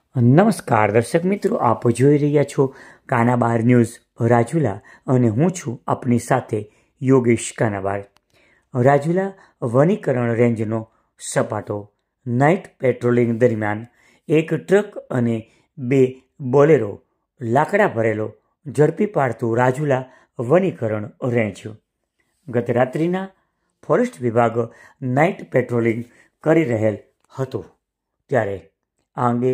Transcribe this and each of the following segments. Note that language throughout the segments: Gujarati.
નમસ્કાર દર્શક મિત્રો, આપ જોઈ રહ્યા છો કાનાબાર ન્યૂઝ રાજુલા અને હું છું આપની સાથે યોગેશ કાનાબાર। રાજુલા વનીકરણ રેન્જનો સપાટો નાઇટ પેટ્રોલિંગ દરમિયાન એક ટ્રક અને બે બોલેરો લાકડા ભરેલો ઝડપી પાડતું રાજુલા વનીકરણ રેન્જ। ગત રાત્રિના ફોરેસ્ટ વિભાગ નાઇટ પેટ્રોલિંગ કરી રહેલ હતો ત્યારે આ અંગે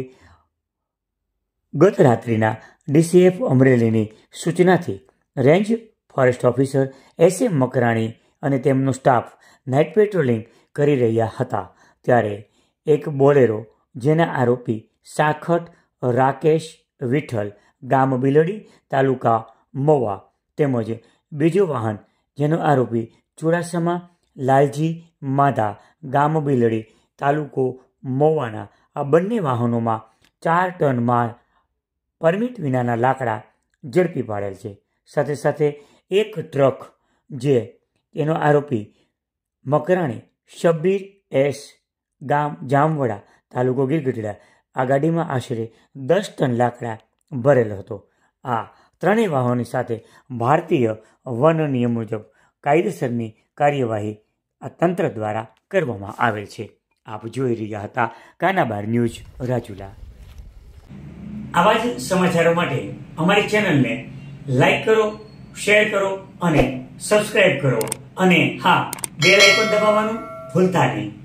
ગત રાત્રિના ડીસીએફ અમરેલીની સૂચનાથી range forest officer S M. Makrani અને તેમનો સ્ટાફ નાઇટ પેટ્રોલિંગ કરી રહ્યા હતા ત્યારે એક બોલેરો જેના આરોપી સાખટ રાકેશ વિઠ્ઠલ ગામ બિલડી તાલુકા મહુવા તેમજ બીજો વાહન જેનો આરોપી ચુડાસમા લાલજી માધા ગામ બિલડી તાલુકો મહુવાના આ બંને વાહનોમાં 4 ટન માલ પરમિટ વિનાના લાકડા ઝડપી પાડેલ છે। સાથે સાથે એક ટ્રક જે તેનો આરોપી મકરાણી શબ્બીર એસ ગામ જામવડા તાલુકો ગીરગઢડા આ ગાડીમાં આશરે 10 ટન લાકડા ભરેલ હતો। આ ત્રણેય વાહનોની સાથે ભારતીય વન નિયમ મુજબ કાયદેસરની કાર્યવાહી આ તંત્ર દ્વારા કરવામાં આવેલ છે। આપ જોઈ રહ્યા હતા કાનાબાર ન્યૂઝ રાજુલા। આવા જ સમાચારો માટે અમારી ચેનલને લાઈક કરો, શેર કરો અને સબસ્ક્રાઇબ કરો અને હા, બેલ આઇકોન દબાવવાનું ભૂલતા નહીં।